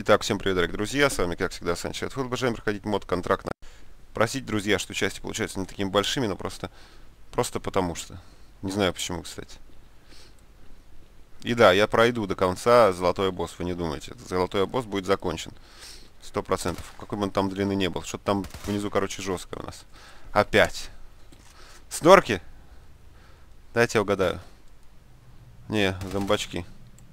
Итак, всем привет, дорогие друзья, с вами, как всегда, Санчет. Обожаем проходить мод контрактно. Просить, друзья, что части получаются не такими большими, но просто потому что. Не знаю почему, кстати. И да, я пройду до конца золотой босс, вы не думайте. Золотой босс будет закончен. 100%. Какой бы он там длины не был. Что-то там внизу, короче, жестко у нас. Опять. Снорки? Дайте я угадаю. Не, зомбачки.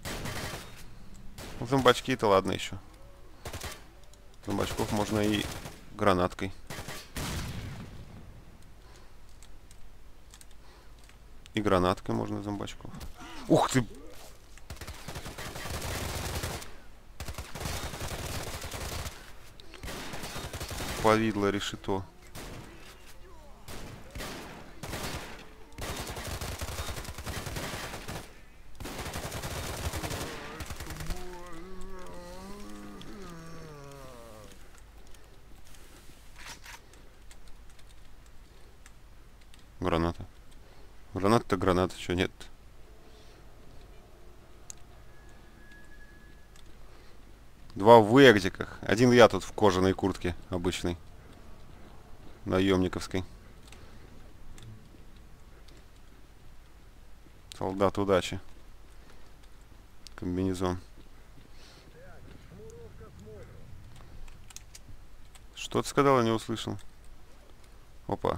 Зомбачки-то ладно еще. Зомбачков можно и гранаткой. И гранаткой можно зомбачков. Ух ты! Повидло решето. Граната. Граната-то граната, что нет? Два в вегдиках. Один я тут в кожаной куртке обычной. Наемниковской. Солдат удачи. Комбинезон. Что ты сказал, я не услышал. Опа.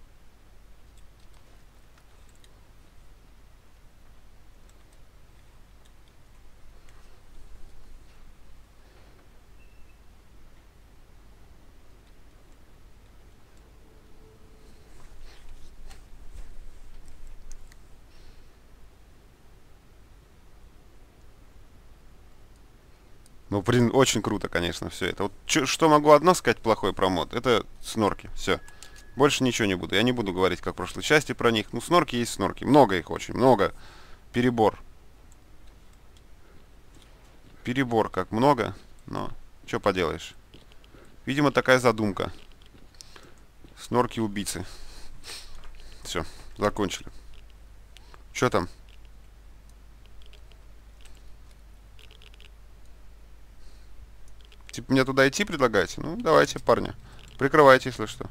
Ну, блин, очень круто, конечно, все это. Вот что могу одно сказать плохое про мод? Это снорки. Все. Больше ничего не буду. Я не буду говорить, как в прошлой части про них. Ну, снорки есть снорки. Много их очень, много. Перебор. Перебор как много, но что поделаешь. Видимо, такая задумка. Снорки-убийцы. Все, закончили. Что там? Типа мне туда идти предлагаете? Ну, давайте, парни. Прикрывайте, если что.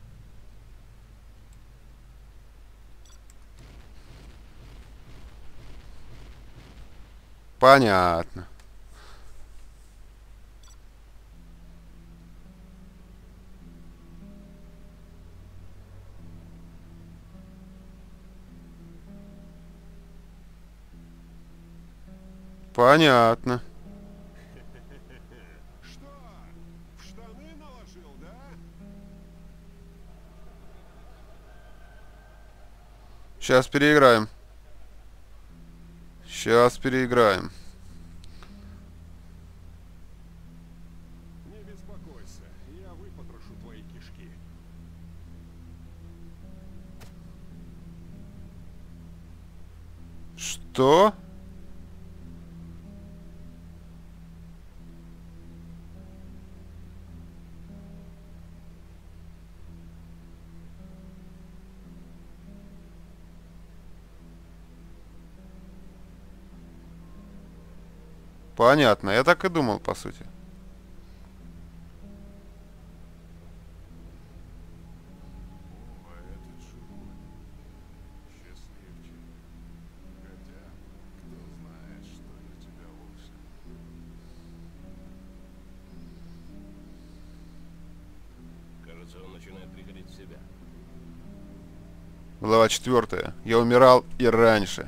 Понятно. Понятно. Что? В штаны наложил, да? Сейчас переиграем. Сейчас переиграем. Не беспокойся, я выпотрошу твои кишки. Что? Понятно, я так и думал, по сути. О, этот живой. Счастливчик. Хотя, кто знает, что для тебя лучше. Кажется, он начинает приходить в себя. Глава 4. Я умирал и раньше.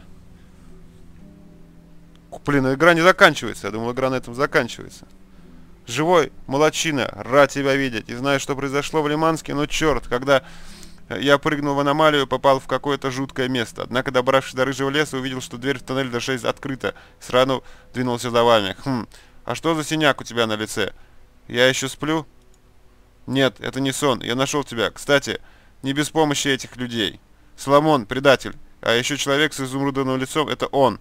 Блин, ну игра не заканчивается. Я думал, игра на этом заканчивается. Живой, молодчина, рад тебя видеть. И знаю, что произошло в Лиманске, но черт, когда я прыгнул в аномалию, попал в какое-то жуткое место. Однако, добравшись до рыжего леса, увидел, что дверь в тоннель до 6 открыта. Сразу двинулся за вами. А что за синяк у тебя на лице? Я еще сплю? Нет, это не сон. Я нашел тебя. Кстати, не без помощи этих людей. Соломон, предатель. А еще человек с изумрудным лицом, это он.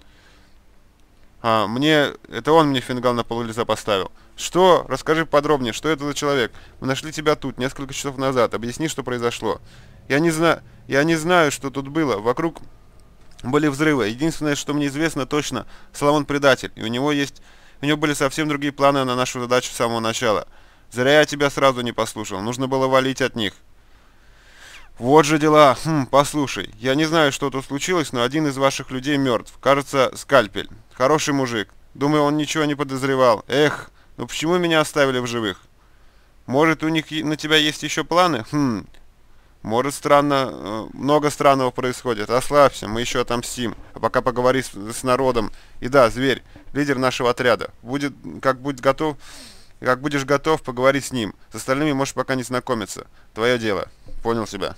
Это он мне фингал на полу лица поставил. Что? Расскажи подробнее, что это за человек? Мы нашли тебя тут, несколько часов назад. Объясни, что произошло. Я не знаю, что тут было. Вокруг были взрывы. Единственное, что мне известно точно, Соломон предатель. И у него есть У него были совсем другие планы на нашу задачу с самого начала. Зря я тебя сразу не послушал. Нужно было валить от них. Вот же дела. Послушай, я не знаю, что тут случилось, но один из ваших людей мертв. Кажется, Скальпель. Хороший мужик. Думаю, он ничего не подозревал. Эх, ну почему меня оставили в живых? Может, у них на тебя есть еще планы? Может, много странного происходит. Расслабься, мы еще отомстим. А пока поговори с народом. И да, Зверь, лидер нашего отряда. Как будешь готов, поговори с ним. С остальными можешь пока не знакомиться. Твое дело. Понял тебя.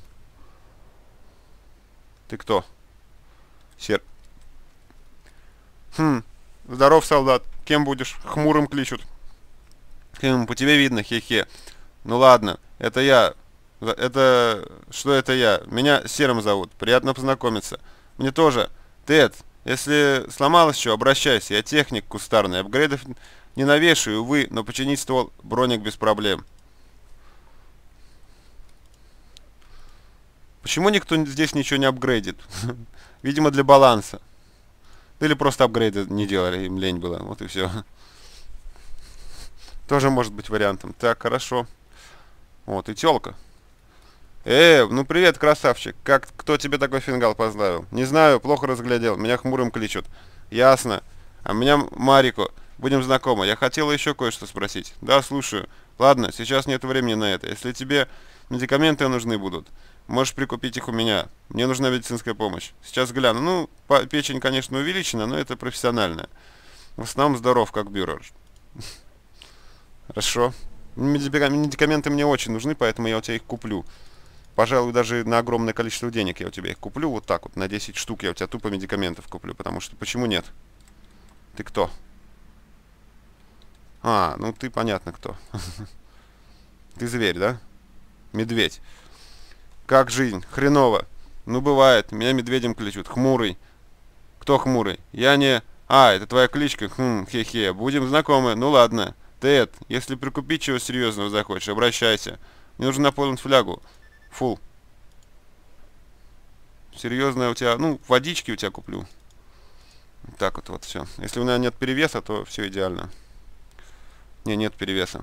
Ты кто? Здоров, солдат. Кем будешь? Хмурым кличут. По тебе видно, хе-хе. Ну ладно, это я. Что это я? Меня Серым зовут. Приятно познакомиться. Мне тоже. Тед, если сломалось что, обращайся. Я техник кустарный. Апгрейдов не навешаю, увы, но починить ствол броник без проблем. Почему никто здесь ничего не апгрейдит? Видимо, для баланса. Или просто апгрейды не делали, им лень было. Вот и все. Тоже может быть вариантом. Так, хорошо. Вот, и тёлка. Ну привет, красавчик. Кто тебе такой фингал поставил? Не знаю, плохо разглядел. Меня Хмурым кличут. Ясно. А меня Марико. Будем знакомы. Я хотела еще кое-что спросить. Да, слушаю. Ладно, сейчас нет времени на это. Если тебе медикаменты нужны будут, можешь прикупить их у меня. Мне нужна медицинская помощь. Сейчас гляну. Ну, печень, конечно, увеличена, но это профессиональная. В основном здоров, как бюро. Хорошо. Медикаменты мне очень нужны, поэтому я у тебя их куплю. Пожалуй, даже на огромное количество денег я у тебя их куплю. Вот так вот, на 10 штук я у тебя тупо медикаментов куплю. Потому что, почему нет? Ты кто? Ну ты понятно кто. Ты зверь, да? Медведь. Как жизнь? Хреново. Ну бывает. Меня медведем кличут. Хмурый. Кто хмурый? Я не... это твоя кличка? Хе-хе. Будем знакомы. Ну ладно. Тед, если прикупить чего серьезного захочешь, обращайся. Мне нужно наполнить флягу. Фул. Серьезная у тебя... Ну, водички у тебя куплю. Так вот все. Если у меня нет перевеса, то все идеально. Нет перевеса.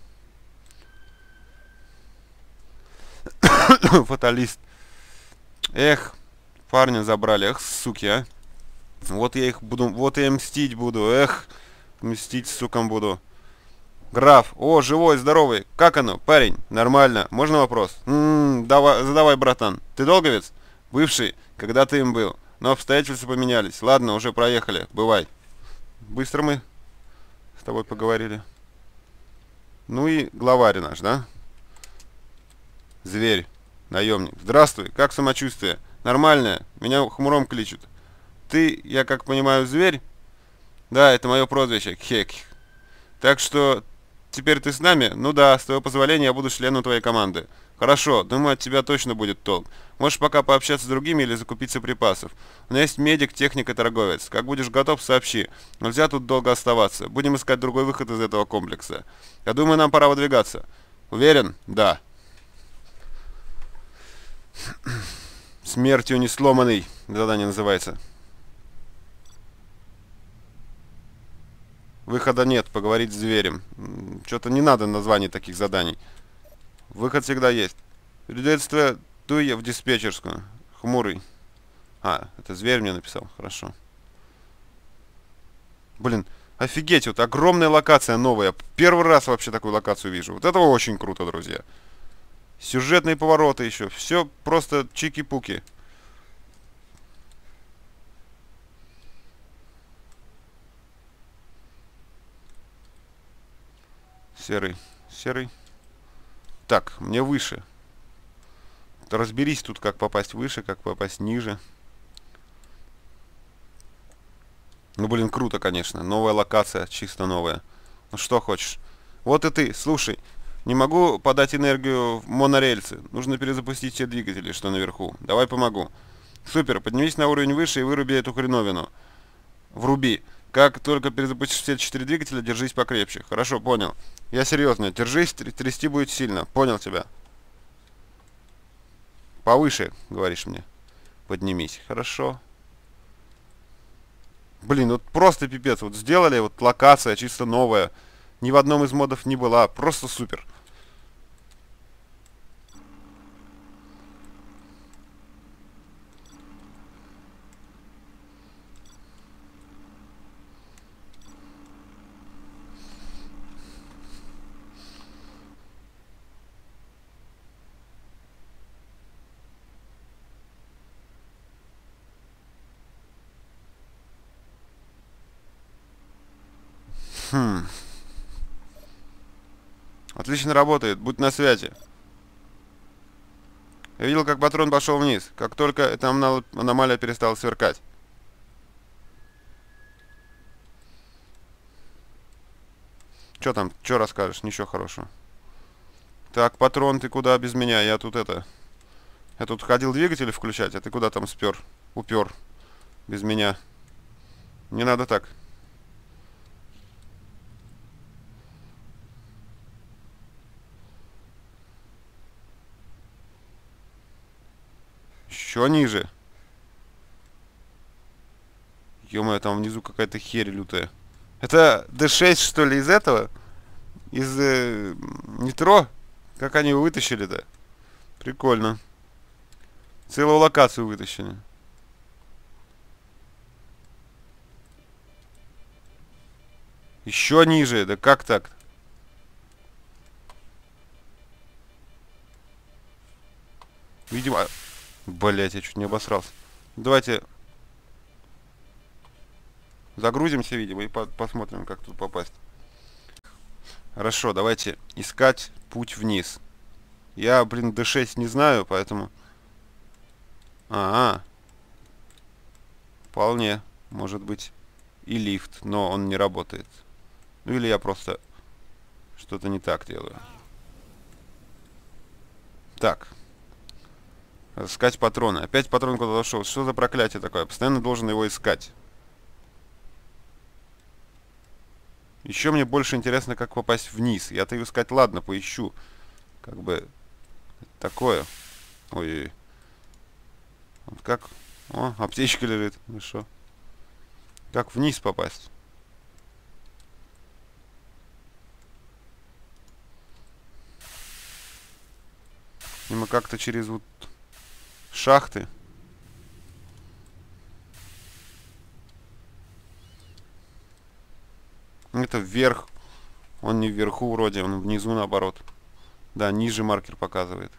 Фаталист. Эх, парня забрали. Эх, суки, а. Вот я мстить буду. Эх, мстить, сукам буду. Граф, живой, здоровый. Как оно, парень? Нормально. Можно вопрос? Задавай, братан. Ты долговец? Бывший, когда ты им был. Но обстоятельства поменялись. Ладно, уже проехали. Бывай. Быстро мы с тобой поговорили. Ну и главарь наш, да? Зверь, наемник. Здравствуй, как самочувствие? Нормальное. Меня Хмуром кличут. Ты, я как понимаю, зверь? Да, это мое прозвище. Хек. Так что... Теперь ты с нами? Ну да, с твоего позволения я буду членом твоей команды. Хорошо, думаю, от тебя точно будет толк. Можешь пока пообщаться с другими или закупиться припасов. У меня есть медик, техник и торговец. Как будешь готов, сообщи. Нельзя тут долго оставаться. Будем искать другой выход из этого комплекса. Я думаю, нам пора выдвигаться. Уверен? Да. Смертью не сломанный. Задание называется. Выхода нет, поговорить с зверем. Что-то не надо названий таких заданий. Выход всегда есть. Приветствие Туя в диспетчерскую. Хмурый. Это зверь мне написал. Хорошо. Блин, офигеть, вот огромная локация новая. Первый раз вообще такую локацию вижу. Вот это очень круто, друзья. Сюжетные повороты еще. Все просто чики-пуки. Серый. Так, мне выше. Разберись тут, как попасть выше, как попасть ниже. Ну, блин, круто, конечно. Новая локация, чисто новая. Ну, что хочешь. Вот и ты, слушай. Не могу подать энергию в монорельсы. Нужно перезапустить все двигатели, что наверху. Давай помогу. Супер, поднимись на уровень выше и выруби эту хреновину. Вруби. Как только перезапустишь все 4 двигателя, держись покрепче. Хорошо, понял. Я серьезно. Держись, трясти будет сильно. Понял тебя. Повыше, говоришь мне. Поднимись. Хорошо. Блин, вот просто пипец. Вот сделали, вот локация чисто новая. Ни в одном из модов не была. Просто супер. Хм. Отлично работает. Будь на связи. Я видел, как патрон пошел вниз. Как только эта аномалия перестала сверкать. Че там? Че расскажешь? Ничего хорошего. Так, патрон, ты куда без меня? Я тут это... Я тут ходил двигатели включать, а ты куда там спер? Упер. Без меня. Не надо так. Еще ниже. Ё-моё, там внизу какая-то херь лютая. Это D6, что ли, из этого? Из метро? Как они его вытащили-то? Прикольно. Целую локацию вытащили. Еще ниже. Да как так? Видимо... Блять, я чуть не обосрался. Давайте загрузимся, видимо, и посмотрим, как тут попасть. Хорошо, давайте искать путь вниз. Я, блин, D6 не знаю, поэтому... Вполне. Может быть и лифт, но он не работает. Ну или я просто что-то не так делаю. Так. Искать патроны. Опять патрон куда-то дошел. Что за проклятие такое? Постоянно должен его искать. Еще мне больше интересно, как попасть вниз. Я-то его искать, ладно, поищу. Как бы такое. Ой-ой-ой. Вот как... О, аптечка лежит. Ну что? Как вниз попасть? Мимо как-то через вот шахты. Это вверх. Он не вверху вроде, он внизу наоборот. Да, ниже маркер показывает.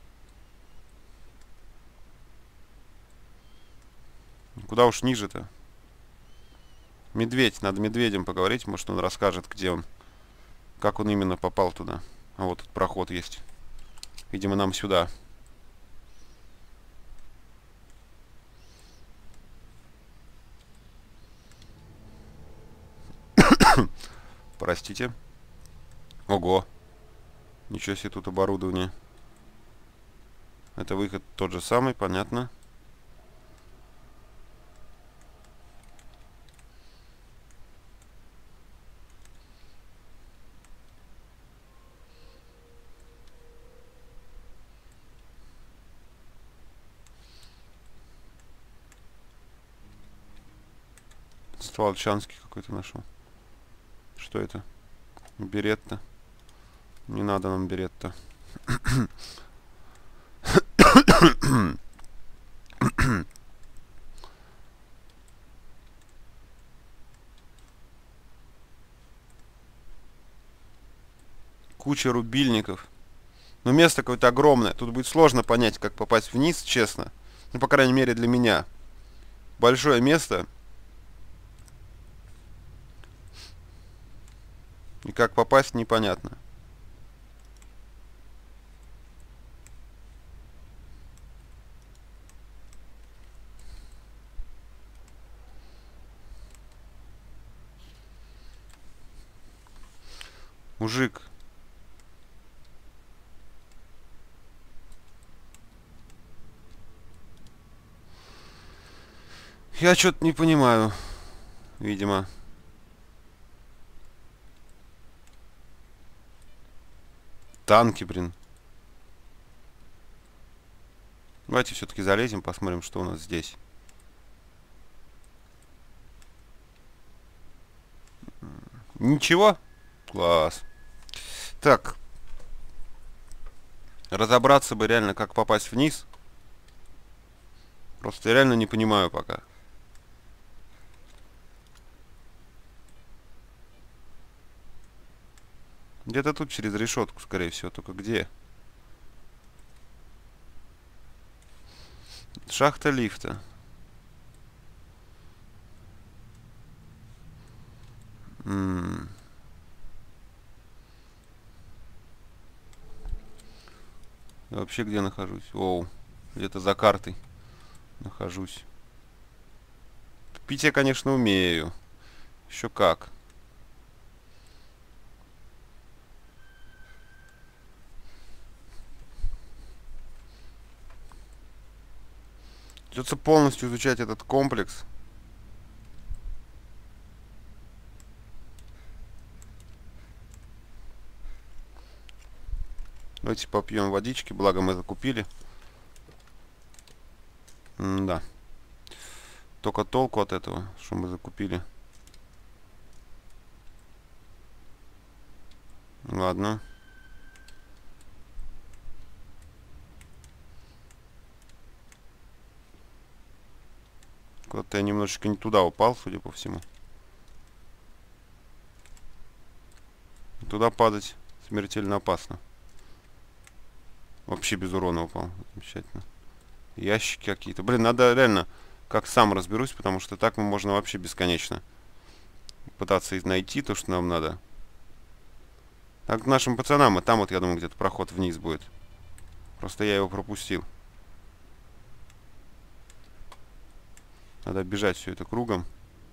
Куда уж ниже-то? Медведь. Надо медведем поговорить. Может, он расскажет, где он. Как он именно попал туда. А вот тут проход есть. Видимо, нам сюда. Простите. Ого. Ничего себе тут оборудование. Это выход тот же самый, понятно. Стволчанский какой-то нашел. Что это? Беретта. Не надо нам беретта. Куча рубильников. Но место какое-то огромное. Тут будет сложно понять, как попасть вниз, честно. Ну, по крайней мере, для меня. Большое место. И как попасть, непонятно. Мужик. Я что-то не понимаю. Видимо. Танки, блин. Давайте все-таки залезем, посмотрим, что у нас здесь. Ничего? Класс. Так. Разобраться бы реально, как попасть вниз. Просто я реально не понимаю пока. Где-то тут через решетку, скорее всего. Только где? Шахта лифта. Я вообще где нахожусь? Оу. Где-то за картой нахожусь. Пить я, конечно, умею. Еще как. Придется полностью изучать этот комплекс. Давайте попьем водички, благо мы закупили. Да. Только толку от этого, что мы закупили. Ладно. Куда-то я немножечко не туда упал, судя по всему. Туда падать смертельно опасно. Вообще без урона упал. Замечательно. Ящики какие-то. Блин, надо реально, как сам разберусь, потому что так можно вообще бесконечно пытаться найти то, что нам надо. Так к нашим пацанам, и там вот, я думаю, где-то проход вниз будет. Просто я его пропустил. Надо бежать все это кругом.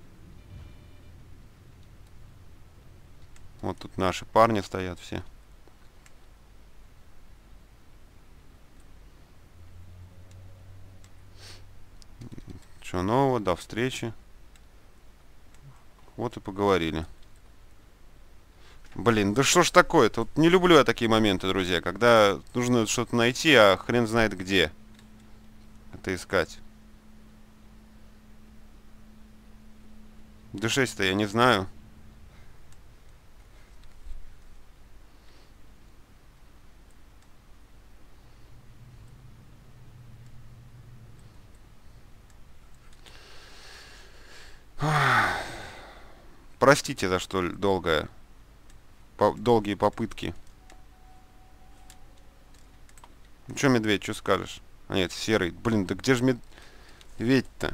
Вот тут наши парни стоят все. Что нового? До встречи. Вот и поговорили. Блин, да что ж такое-то? Вот не люблю я такие моменты, друзья, когда нужно что-то найти, а хрен знает где это искать. D6-то я не знаю. Простите за что долгие попытки. Ну чё, медведь, что скажешь? А нет, серый. Блин, да где же медведь-то?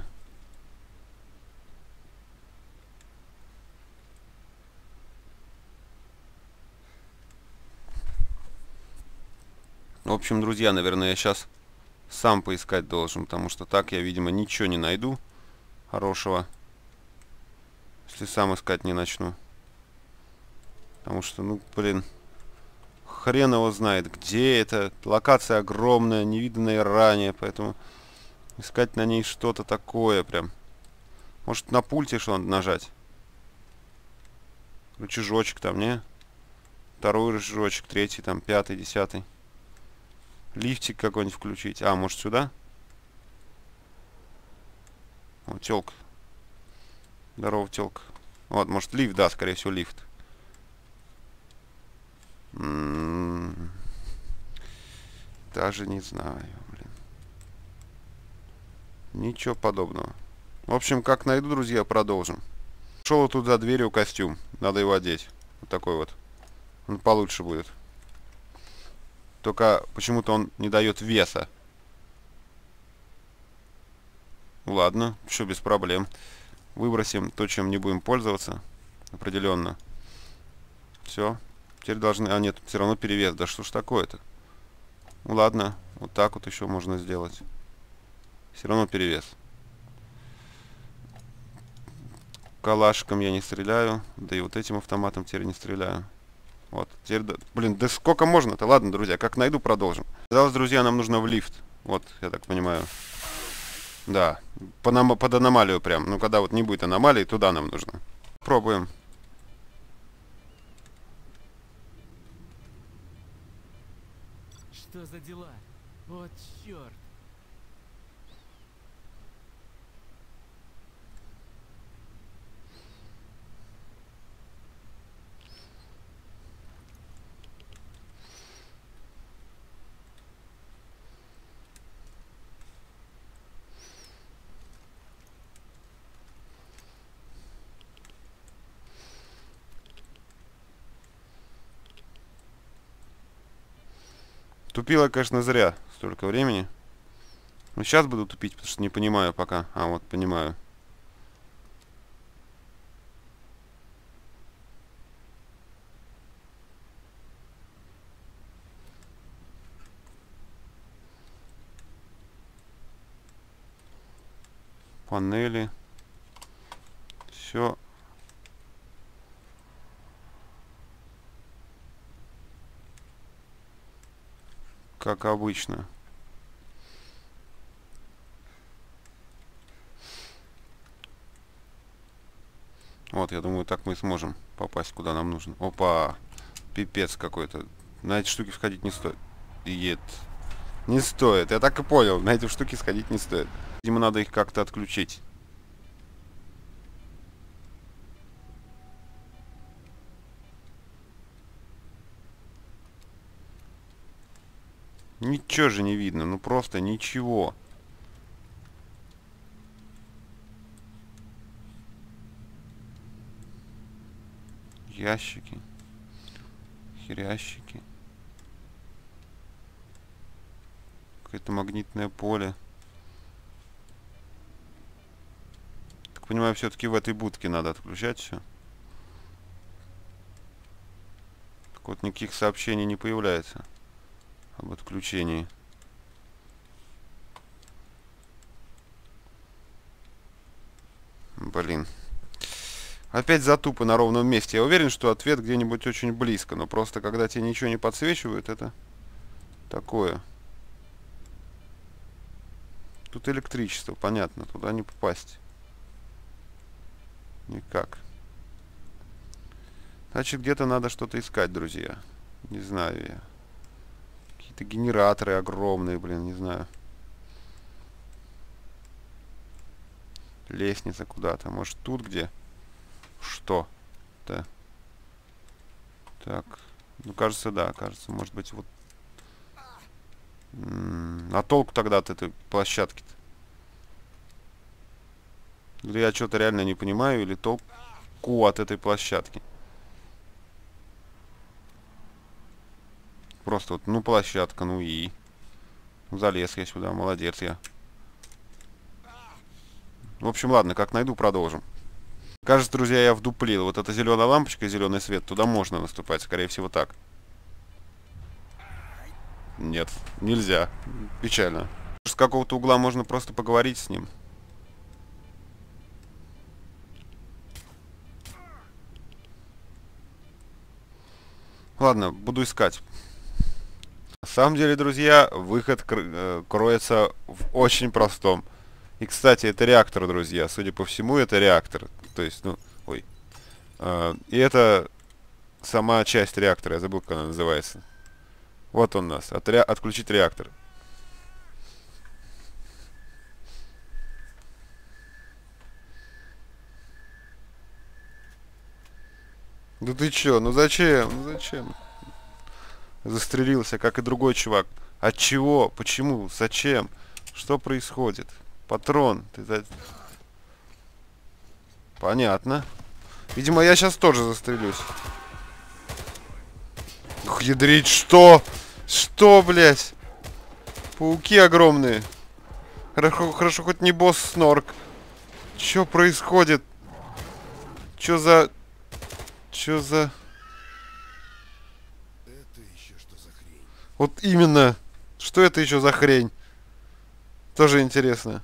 В общем, друзья, наверное, я сейчас сам поискать должен, потому что так я, видимо, ничего не найду хорошего, если сам искать не начну. Потому что, ну, блин, хрен его знает, где это. Локация огромная, невиданная ранее, поэтому искать на ней что-то такое прям. Может, на пульте что надо нажать? Рычажочек там, не? Второй рычажочек, третий, там, пятый, десятый. Лифтик какой-нибудь включить. А, может, сюда? О, тёлка. Здорово, тёлка. Вот, может, лифт, да, скорее всего, лифт. Даже не знаю, блин. Ничего подобного. В общем, как найду, друзья, продолжим. Шел тут за дверью костюм. Надо его одеть. Вот такой вот. Он получше будет. Только почему-то он не дает веса. Ладно, все без проблем. Выбросим то, чем не будем пользоваться. Определенно. Все. Теперь должны... А нет, все равно перевес. Да что ж такое-то? Ну ладно, вот так вот еще можно сделать. Все равно перевес. Калашиком я не стреляю. Да и вот этим автоматом теперь не стреляю. Вот. Теперь, да, блин, да сколько можно-то? Ладно, друзья, как найду, продолжим. Казалось, друзья, нам нужно в лифт. Вот, я так понимаю. Да, под аномалию прям. Ну, когда вот не будет аномалии, туда нам нужно. Пробуем. Что за дела? Вот черт. Тупила, конечно, зря столько времени. Но сейчас буду тупить, потому что не понимаю пока. А, вот, понимаю. Панели. Все. Как обычно. Вот, я думаю, так мы и сможем попасть куда нам нужно. Опа! Пипец какой-то. На эти штуки входить не стоит. Не стоит. Я так и понял. На эти штуки сходить не стоит. Видимо, надо их как-то отключить. Ничего же не видно. Ну просто ничего. Ящики. Херящики. Какое-то магнитное поле. Так понимаю, все-таки в этой будке надо отключать все. Так вот, никаких сообщений не появляется об отключении. Блин. Опять затупы на ровном месте. Я уверен, что ответ где-нибудь очень близко. Но просто, когда тебе ничего не подсвечивают, это такое. Тут электричество, понятно. Туда не попасть. Никак. Значит, где-то надо что-то искать, друзья. Не знаю я. Какие-то генераторы огромные, блин, не знаю. Лестница куда-то. Может, тут где? Что-то. Так. Ну, кажется, да. Кажется, может быть, вот. А толку тогда от этой площадки-то? Или я что-то реально не понимаю, или толку от этой площадки? Просто вот, ну, площадка, ну и... Залез я сюда, молодец я. В общем, ладно, как найду, продолжим. Кажется, друзья, я вдуплил. Вот эта зеленая лампочка, зеленый свет, туда можно наступать, скорее всего, так. Нет, нельзя. Печально. С какого-то угла можно просто поговорить с ним. Ладно, буду искать. На самом деле, друзья, выход кроется в очень простом. И, кстати, это реактор, друзья. Судя по всему, это реактор. То есть, ну, ой. И это сама часть реактора. Я забыл, как она называется. Вот он у нас. Отключить реактор. Да ты чё? Ну зачем? Ну зачем? Застрелился, как и другой чувак. От чего? Почему? Зачем? Что происходит? Патрон. Понятно. Видимо, я сейчас тоже застрелюсь. Ух, ядрить, что? Что, блядь? Пауки огромные. Хорошо, хоть не босс Снорк. Чё происходит? Чё за... Это еще что за хрень? Вот именно. Что это еще за хрень? Тоже интересно.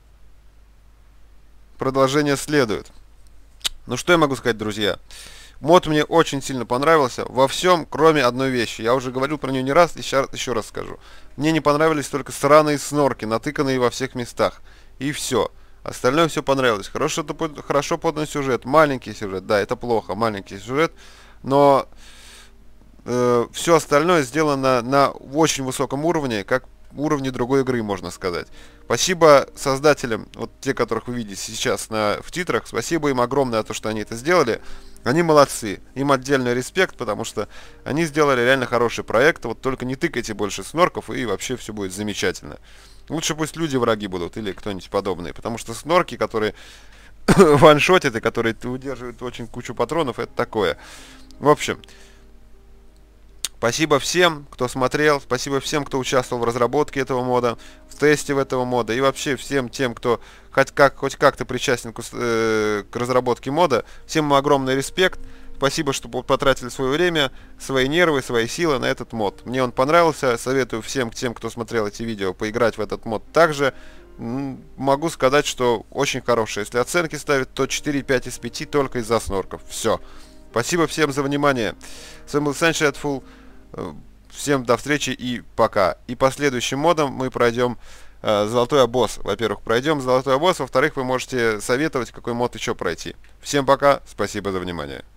Продолжение следует. Ну что я могу сказать, друзья? Мод мне очень сильно понравился. Во всем, кроме одной вещи. Я уже говорил про нее не раз, еще раз скажу. Мне не понравились только сраные снорки, натыканные во всех местах. И все. Остальное все понравилось. Хорошо подан сюжет. Маленький сюжет. Да, это плохо. Маленький сюжет. Но все остальное сделано на очень высоком уровне, как уровне другой игры, можно сказать. Спасибо создателям, вот те, которых вы видите сейчас в титрах. Спасибо им огромное за то, что они это сделали. Они молодцы. Им отдельный респект, потому что они сделали реально хороший проект. Вот только не тыкайте больше снорков, и вообще все будет замечательно. Лучше пусть люди враги будут или кто-нибудь подобный. Потому что снорки, которые ваншотят и которые выдерживают очень кучу патронов, это такое. В общем, Спасибо всем, кто смотрел, спасибо всем, кто участвовал в разработке этого мода, в тесте этого мода и вообще всем тем, кто хоть как-то причастен к разработке мода. Всем огромный респект. Спасибо, что потратили свое время, свои нервы, свои силы на этот мод. Мне он понравился, советую всем тем, кто смотрел эти видео, поиграть в этот мод также. Могу сказать, что очень хороший. Если оценки ставить, то 4,5 из 5 только из-за снорков. Все. Спасибо всем за внимание. С вами был Sunshadeful. Всем до встречи и пока. И по следующим модам мы пройдем Золотой обоз. Во-первых, пройдем Золотой обоз. Во-вторых, вы можете советовать, какой мод еще пройти. Всем пока. Спасибо за внимание.